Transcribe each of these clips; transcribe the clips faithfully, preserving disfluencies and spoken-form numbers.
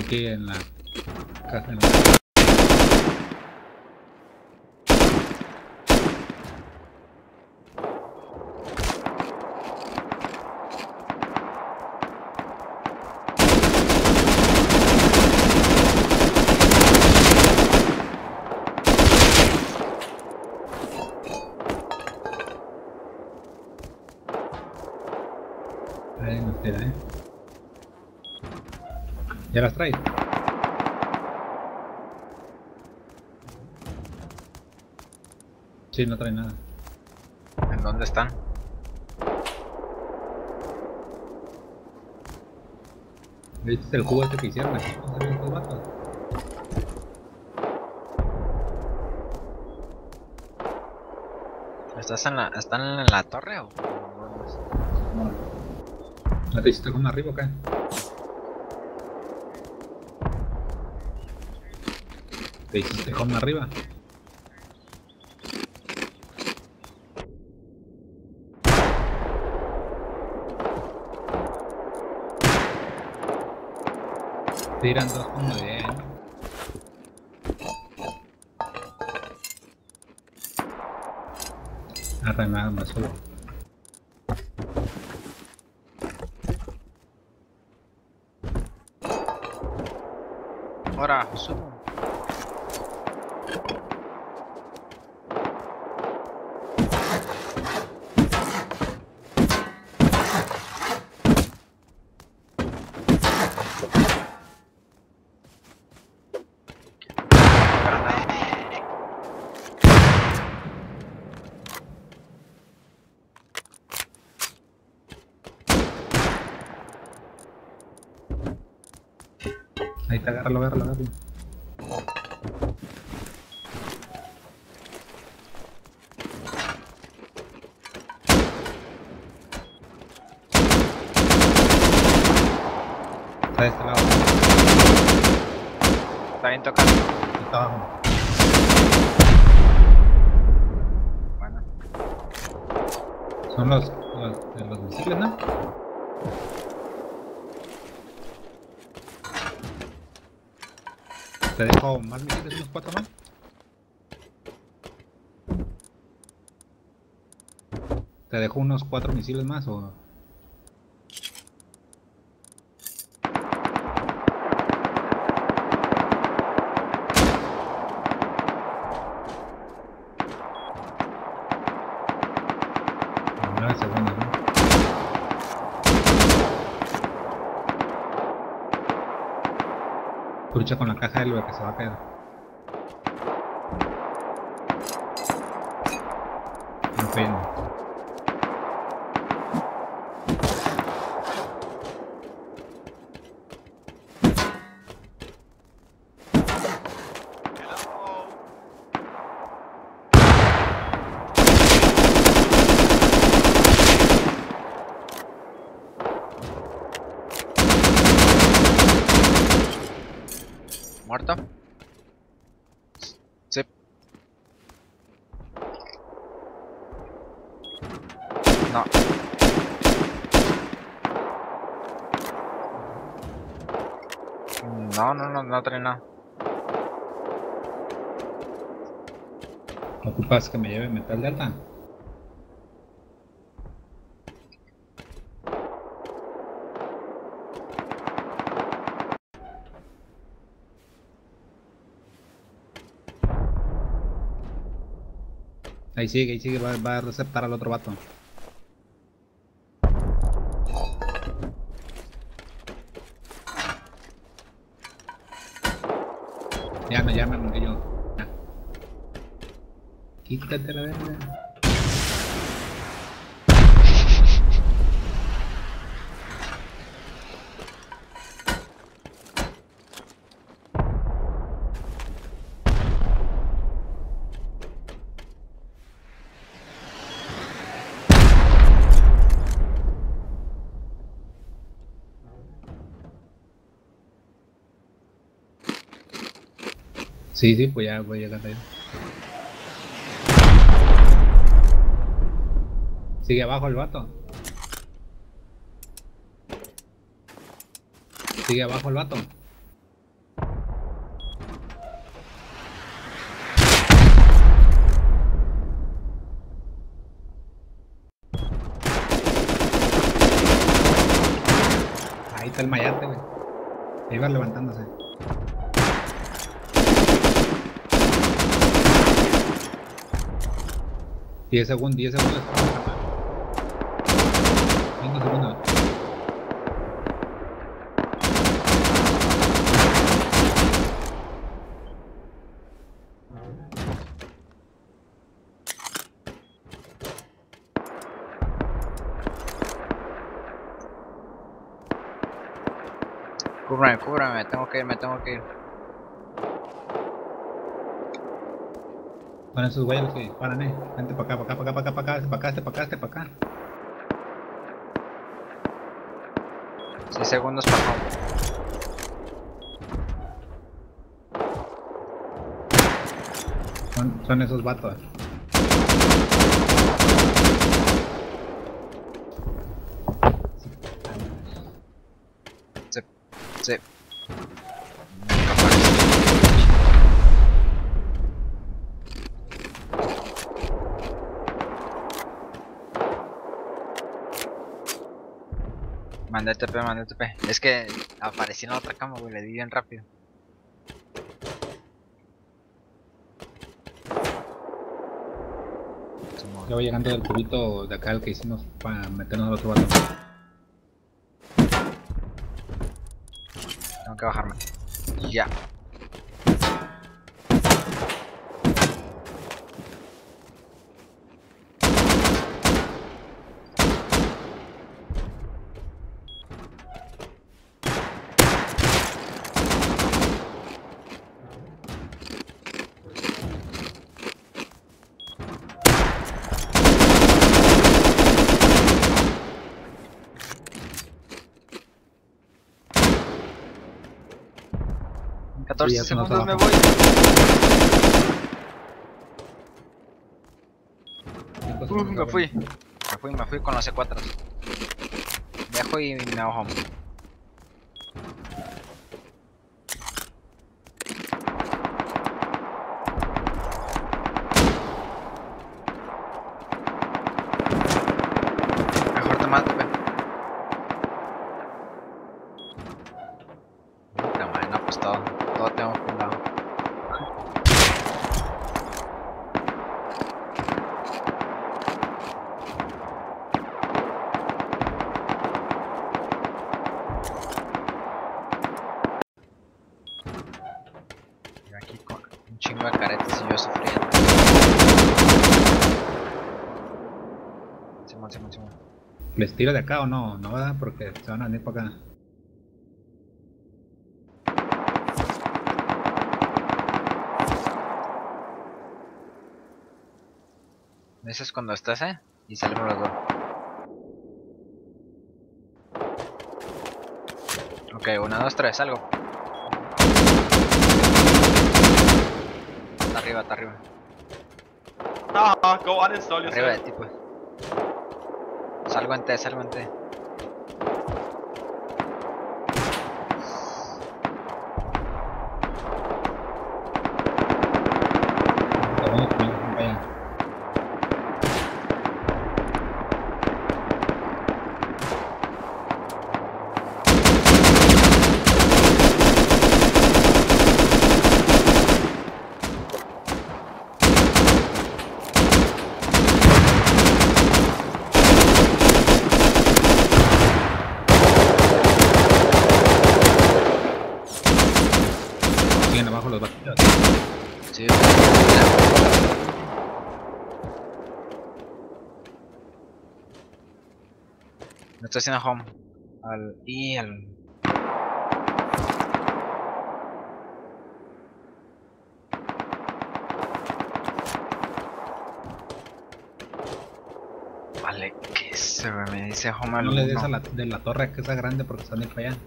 aquí en la caja. En la... Ahí nos tira, eh. ¿Ya las traes? Sí, no trae nada. ¿En dónde están? ¿Viste el jugo este que hicieron aquí? ¿No salen estos vatos? ¿Estás en la, ¿Están en la torre o? No. ¿No te hiciste como arriba o qué? ¿Te hiciste como arriba? Tiran dos como de... Arre nada más solo. Ahora, subo. Ahí está, agárralo, agárralo, agárralo. Está de este lado. Está bien tocado. Está abajo. Bueno. Son los, los de los misiles, ¿no? Te dejo más misiles, unos cuatro más. Te dejo unos cuatro misiles más o... nueve segundos, ¿no? Lucha con la caja de lo que se va a quedar. En fin. ¿Muerto? Sí. No. No, no, no, no trae nada. ¿Ocupas que me lleve metal de alta? Ahí sigue, ahí sigue, va, va a receptar al otro vato. Ya me llaman, porque yo. Ya. Quítate la verga. Sí, sí, pues ya voy llegando ahí. Sigue abajo el vato. Sigue abajo el vato. está el mayate, güey. Ahí va levantándose. diez segundos, diez segundos. cinco segundos. Cúbrame, cúbrame, tengo que ir, me tengo que ir. Son esos güeyes los que disparan, eh. Vente para acá, para acá, para acá, para acá, para acá, este para acá, este para acá, este para acá. seis segundos para home. Son, son esos vatos. Sí, sí. Mandé T P, mandé T P. Es que aparecí en la otra cama, güey, le di bien rápido. Ya voy llegando del cubito de acá, el que hicimos para meternos al otro vato. Tengo que bajarme. Ya. catorce Sí, ya se nos segundos me abajo. voy. Cinco Uh, segundos, me güey. fui. Me fui, me fui con los C cuatro. Dejo y me hago home. Mejor te mato, güey. Puta madre, no, pues todo. Todo tengo que un lado. Yo aquí con un chingo de caretas y yo sufriendo. Simón, Simón, Simón. ¿Les tiro de acá o no? No, ¿verdad? Porque se van a venir para acá. Ese es cuando estás, eh. Y salimos los dos. Ok, una, dos, tres, salgo. Está arriba, está arriba. Ah, go uninstall Arriba de yourself. ti, pues. Salgo en T, salgo en T. Está bueno, conmigo, vaya. Siguen abajo los vatos. Sí. Me estoy haciendo home. Al. Y al. Vale, que se me dice home al. No le des uno. a la, de la torre que está grande porque están ahí para allá.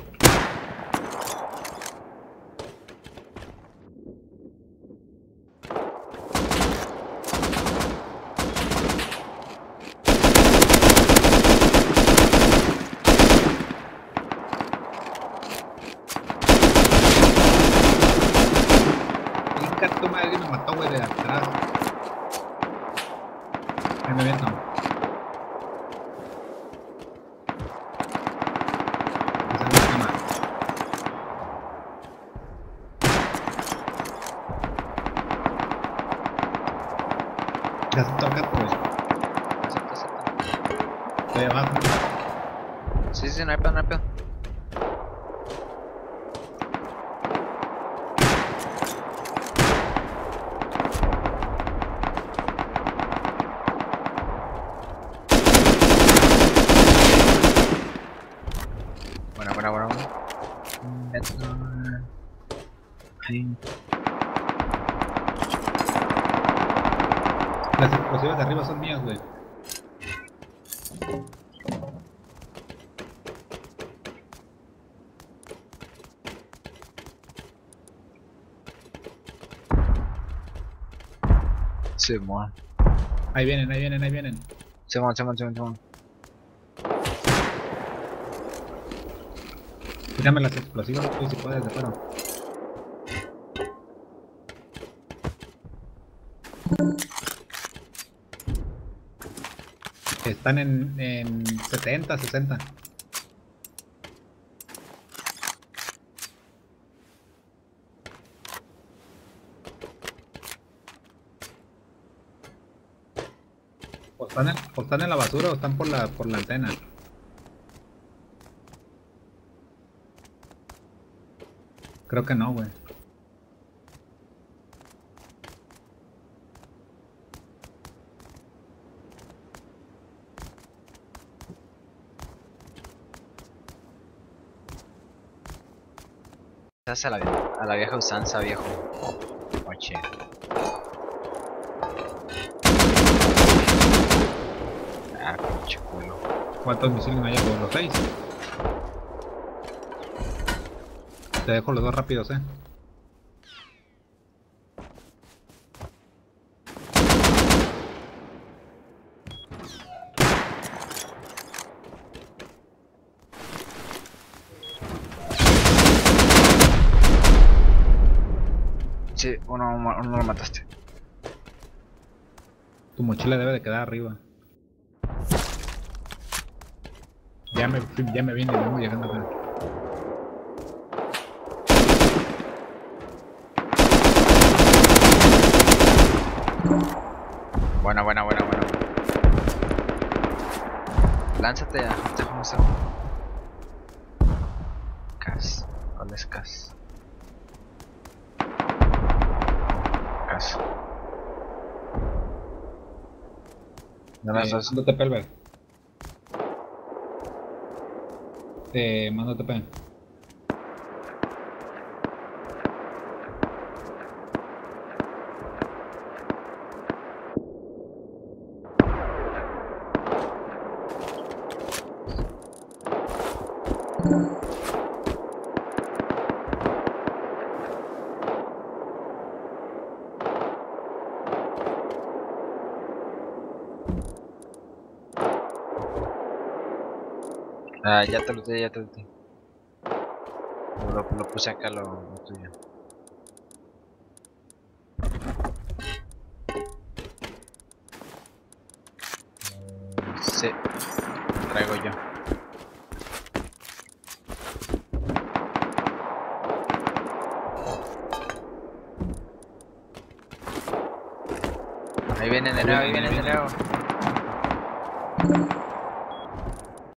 Venga, tu madre me mató, güey, de atrás. Ahí me viento. Ya se toca, pues. Acepta, acepta. Estoy abajo. Sí, sí, no hay pedo, no hay pedo. Buena, buena, buena, buena. Ahí. Las explosivas de arriba son mías, güey. Simón. Ahí vienen, ahí vienen, ahí vienen. Simón, Simón, Simón, Simón. Tírame las explosivas, güey, si puedes, de fuera. Están en, en setenta, sesenta. O están, en, o están en la basura o están por la, por la antena. Creo que no, güey. Estás a la, vie- a la vieja usanza, viejo. Oche. Ah, pinche culo. ¿Cuántos misiles me llevo? Los seis. Te dejo los dos rápidos, eh. Sí, uno, uno lo mataste. Tu mochila debe de quedar arriba. Ya me, ya me vine, vengo llegando acá. Buena, buena, buena, buena. Lánzate a déjame hacer. Cas. ¿Cuál es Cas? Cas. Dame Eh, dos. mando T P, Albert. Te mando T P. Ah, ya te lo di, ya te lo di. Lo, lo puse acá lo, lo tuyo. Mm, sí, lo traigo yo. Ahí vienen de nuevo, ahí vienen de nuevo.